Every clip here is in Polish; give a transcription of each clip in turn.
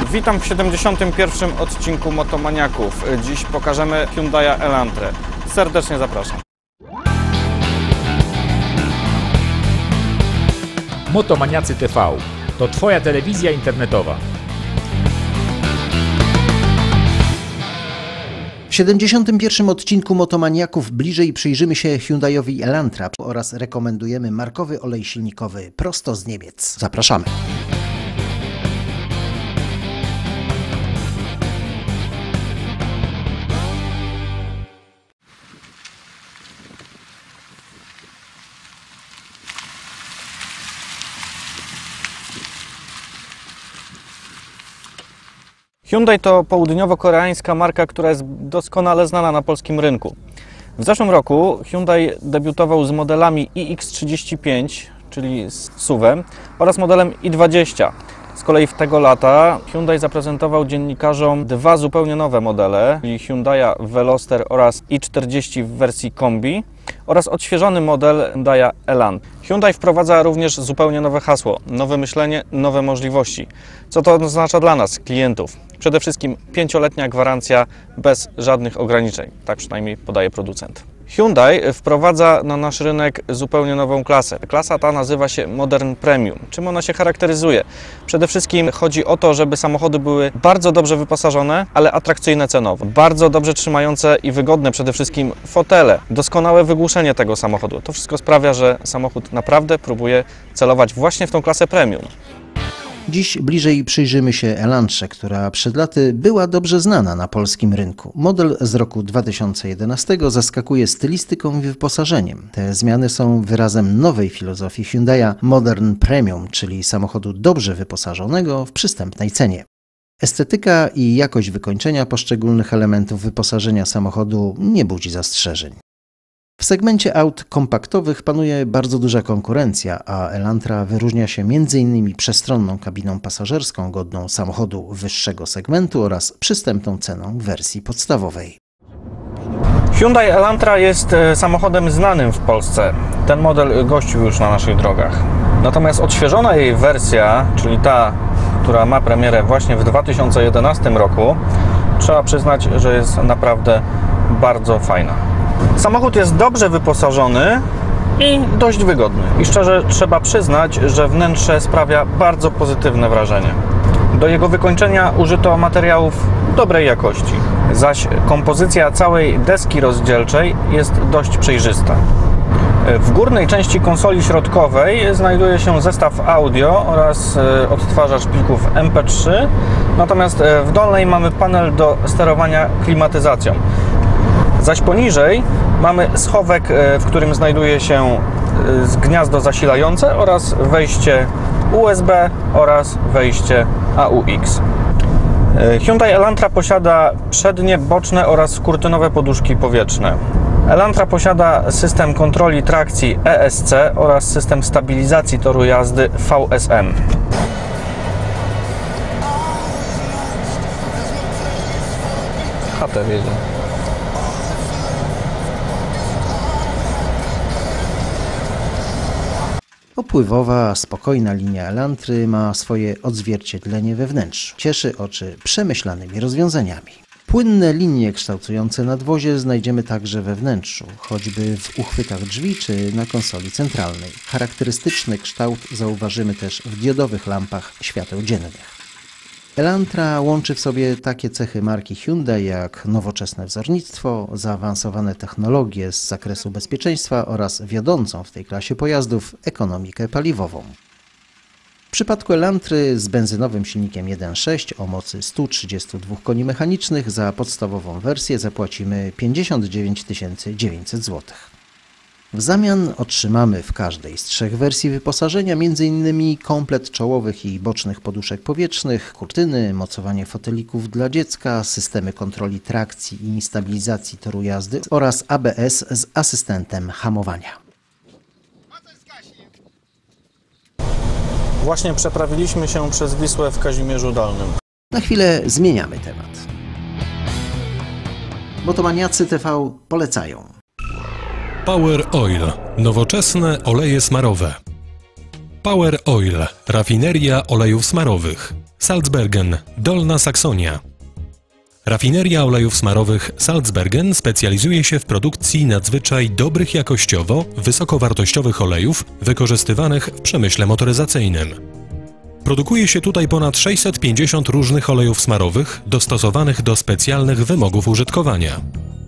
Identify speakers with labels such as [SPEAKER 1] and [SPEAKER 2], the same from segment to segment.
[SPEAKER 1] Witam w 71. odcinku Motomaniaków. Dziś pokażemy Hyundai'a Elantrę. Serdecznie zapraszam.
[SPEAKER 2] Motomaniacy TV to Twoja telewizja internetowa.
[SPEAKER 3] W 71. odcinku Motomaniaków bliżej przyjrzymy się Hyundai'owi Elantra oraz rekomendujemy markowy olej silnikowy prosto z Niemiec. Zapraszamy!
[SPEAKER 1] Hyundai to południowo-koreańska marka, która jest doskonale znana na polskim rynku. W zeszłym roku Hyundai debiutował z modelami iX35, czyli z SUV-em, oraz modelem i20. Z kolei w tego lata Hyundai zaprezentował dziennikarzom dwa zupełnie nowe modele, czyli Hyundai'a Veloster oraz i40 w wersji kombi oraz odświeżony model Hyundai'a Elantra. Hyundai wprowadza również zupełnie nowe hasło, nowe myślenie, nowe możliwości. Co to oznacza dla nas, klientów? Przede wszystkim 5-letnia gwarancja bez żadnych ograniczeń, tak przynajmniej podaje producent. Hyundai wprowadza na nasz rynek zupełnie nową klasę. Klasa ta nazywa się Modern Premium. Czym ona się charakteryzuje? Przede wszystkim chodzi o to, żeby samochody były bardzo dobrze wyposażone, ale atrakcyjne cenowo. Bardzo dobrze trzymające i wygodne przede wszystkim fotele. Doskonałe wygłuszenie tego samochodu. To wszystko sprawia, że samochód naprawdę próbuje celować właśnie w tą klasę premium.
[SPEAKER 3] Dziś bliżej przyjrzymy się Elantrze, która przed laty była dobrze znana na polskim rynku. Model z roku 2011 zaskakuje stylistyką i wyposażeniem. Te zmiany są wyrazem nowej filozofii Hyundai'a Modern Premium, czyli samochodu dobrze wyposażonego w przystępnej cenie. Estetyka i jakość wykończenia poszczególnych elementów wyposażenia samochodu nie budzi zastrzeżeń. W segmencie aut kompaktowych panuje bardzo duża konkurencja, a Elantra wyróżnia się m.in. przestronną kabiną pasażerską godną samochodu wyższego segmentu oraz przystępną ceną w wersji podstawowej.
[SPEAKER 1] Hyundai Elantra jest samochodem znanym w Polsce. Ten model gościł już na naszych drogach. Natomiast odświeżona jej wersja, czyli ta, która ma premierę właśnie w 2011 roku, trzeba przyznać, że jest naprawdę bardzo fajna. Samochód jest dobrze wyposażony i dość wygodny. I szczerze trzeba przyznać, że wnętrze sprawia bardzo pozytywne wrażenie. Do jego wykończenia użyto materiałów dobrej jakości, zaś kompozycja całej deski rozdzielczej jest dość przejrzysta. W górnej części konsoli środkowej znajduje się zestaw audio oraz odtwarzacz plików MP3, natomiast w dolnej mamy panel do sterowania klimatyzacją. Zaś poniżej mamy schowek, w którym znajduje się gniazdo zasilające oraz wejście USB oraz wejście AUX. Hyundai Elantra posiada przednie, boczne oraz kurtynowe poduszki powietrzne. Elantra posiada system kontroli trakcji ESC oraz system stabilizacji toru jazdy VSM. HT wiedzie.
[SPEAKER 3] Opływowa, spokojna linia Elantry ma swoje odzwierciedlenie we wnętrzu. Cieszy oczy przemyślanymi rozwiązaniami. Płynne linie kształtujące nadwozie znajdziemy także we wnętrzu, choćby w uchwytach drzwi czy na konsoli centralnej. Charakterystyczny kształt zauważymy też w diodowych lampach świateł dziennych. Elantra łączy w sobie takie cechy marki Hyundai jak nowoczesne wzornictwo, zaawansowane technologie z zakresu bezpieczeństwa oraz wiodącą w tej klasie pojazdów ekonomikę paliwową. W przypadku Elantry z benzynowym silnikiem 1.6 o mocy 132 koni mechanicznych za podstawową wersję zapłacimy 59 900 zł. W zamian otrzymamy w każdej z trzech wersji wyposażenia m.in. komplet czołowych i bocznych poduszek powietrznych, kurtyny, mocowanie fotelików dla dziecka, systemy kontroli trakcji i stabilizacji toru jazdy oraz ABS z asystentem hamowania.
[SPEAKER 1] Właśnie przeprawiliśmy się przez Wisłę w Kazimierzu Dolnym.
[SPEAKER 3] Na chwilę zmieniamy temat. Motomaniacy TV polecają.
[SPEAKER 4] Power Oil. Nowoczesne oleje smarowe. Power Oil. Rafineria olejów smarowych. Salzbergen, Dolna Saksonia. Rafineria olejów smarowych Salzbergen specjalizuje się w produkcji nadzwyczaj dobrych jakościowo, wysokowartościowych olejów wykorzystywanych w przemyśle motoryzacyjnym. Produkuje się tutaj ponad 650 różnych olejów smarowych dostosowanych do specjalnych wymogów użytkowania.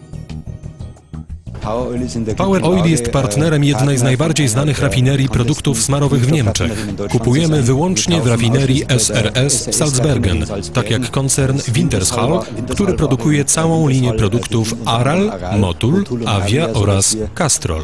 [SPEAKER 4] Power Oil jest partnerem jednej z najbardziej znanych rafinerii produktów smarowych w Niemczech. Kupujemy wyłącznie w rafinerii SRS w Salzbergen, tak jak koncern Wintershall, który produkuje całą linię produktów Aral, Motul, Avia oraz Castrol.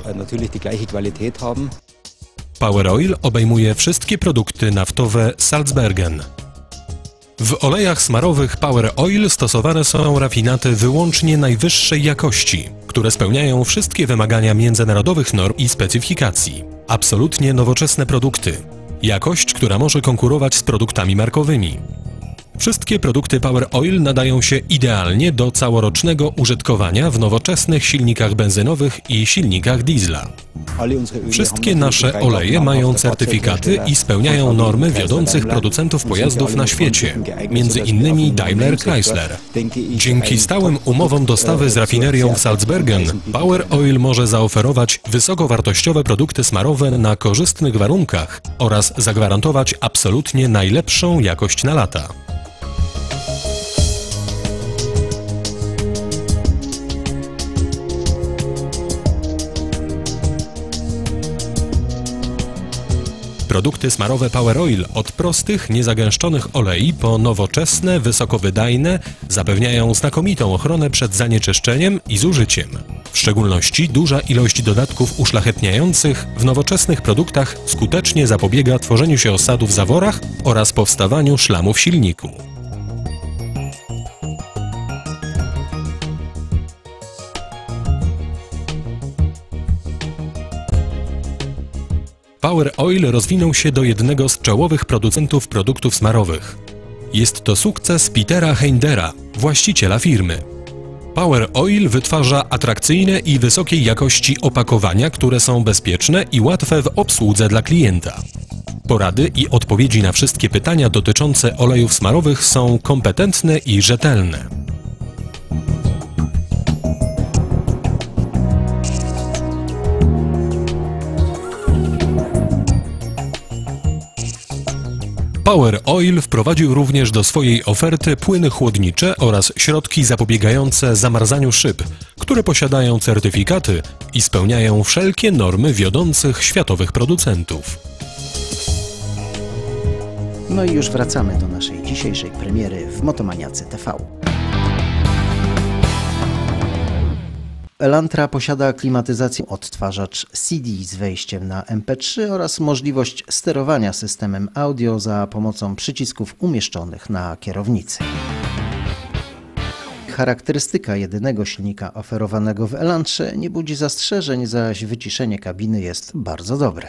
[SPEAKER 4] Power Oil obejmuje wszystkie produkty naftowe Salzbergen. W olejach smarowych Power Oil stosowane są rafinaty wyłącznie najwyższej jakości, które spełniają wszystkie wymagania międzynarodowych norm i specyfikacji. Absolutnie nowoczesne produkty. Jakość, która może konkurować z produktami markowymi. Wszystkie produkty Power Oil nadają się idealnie do całorocznego użytkowania w nowoczesnych silnikach benzynowych i silnikach diesla. Wszystkie nasze oleje mają certyfikaty i spełniają normy wiodących producentów pojazdów na świecie, między innymi Daimler Chrysler. Dzięki stałym umowom dostawy z rafinerią w Salzbergen, Power Oil może zaoferować wysokowartościowe produkty smarowe na korzystnych warunkach oraz zagwarantować absolutnie najlepszą jakość na lata. Produkty smarowe Power Oil od prostych, niezagęszczonych olei po nowoczesne, wysokowydajne zapewniają znakomitą ochronę przed zanieczyszczeniem i zużyciem. W szczególności duża ilość dodatków uszlachetniających w nowoczesnych produktach skutecznie zapobiega tworzeniu się osadów w zaworach oraz powstawaniu szlamu w silniku. Power Oil rozwinął się do jednego z czołowych producentów produktów smarowych. Jest to sukces Petera Heindera, właściciela firmy. Power Oil wytwarza atrakcyjne i wysokiej jakości opakowania, które są bezpieczne i łatwe w obsłudze dla klienta. Porady i odpowiedzi na wszystkie pytania dotyczące olejów smarowych są kompetentne i rzetelne. Power Oil wprowadził również do swojej oferty płyny chłodnicze oraz środki zapobiegające zamarzaniu szyb, które posiadają certyfikaty i spełniają wszelkie normy wiodących światowych producentów.
[SPEAKER 3] No i już wracamy do naszej dzisiejszej premiery w Motomaniacy TV. Elantra posiada klimatyzację, odtwarzacz CD z wejściem na MP3 oraz możliwość sterowania systemem audio za pomocą przycisków umieszczonych na kierownicy. Charakterystyka jedynego silnika oferowanego w Elantrze nie budzi zastrzeżeń, zaś wyciszenie kabiny jest bardzo dobre.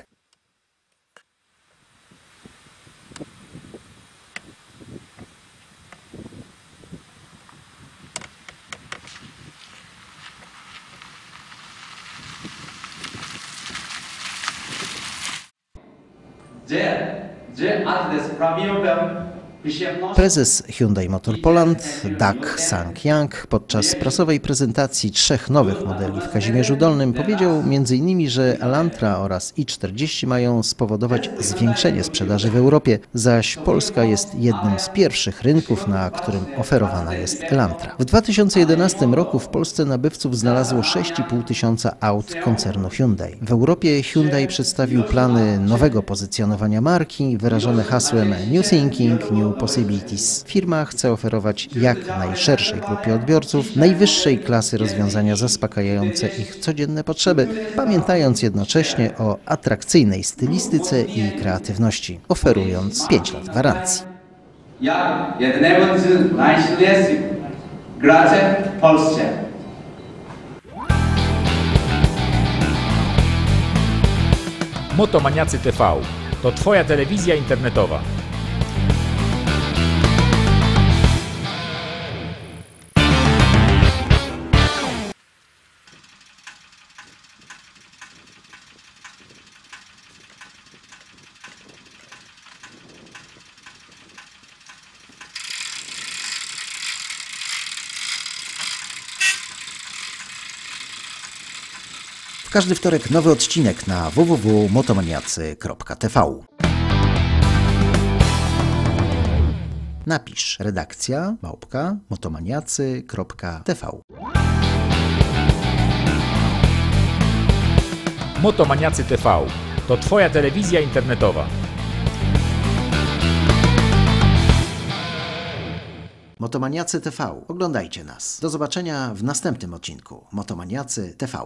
[SPEAKER 3] Prezes Hyundai Motor Poland, Dak Sang-yang, podczas prasowej prezentacji 3 nowych modeli w Kazimierzu Dolnym powiedział m.in., że Elantra oraz i40 mają spowodować zwiększenie sprzedaży w Europie, zaś Polska jest jednym z pierwszych rynków, na którym oferowana jest Elantra. W 2011 roku w Polsce nabywców znalazło 6,5 tysiąca aut koncernu Hyundai. W Europie Hyundai przedstawił plany nowego pozycjonowania marki, wyrażone hasłem New Thinking, New Possibilities. Firma chce oferować jak najszerszej grupie odbiorców najwyższej klasy rozwiązania zaspokajające ich codzienne potrzeby, pamiętając jednocześnie o atrakcyjnej stylistyce i kreatywności, oferując 5 lat gwarancji.
[SPEAKER 2] Motomaniacy TV to Twoja telewizja internetowa.
[SPEAKER 3] każdy wtorek nowy odcinek na www.motomaniacy.tv. Napisz redakcja @motomaniacy.tv.
[SPEAKER 2] Motomaniacy TV to Twoja telewizja internetowa.
[SPEAKER 3] Motomaniacy TV. Oglądajcie nas. Do zobaczenia w następnym odcinku Motomaniacy TV.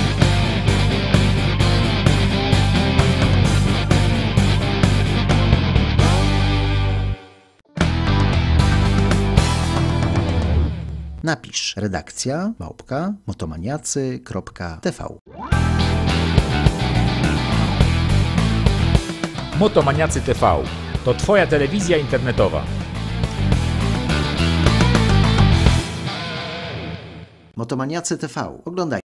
[SPEAKER 3] Napisz redakcja @motomaniacy.tv.
[SPEAKER 2] Motomaniacy TV to Twoja telewizja internetowa.
[SPEAKER 3] Motomaniacy TV. Oglądajcie.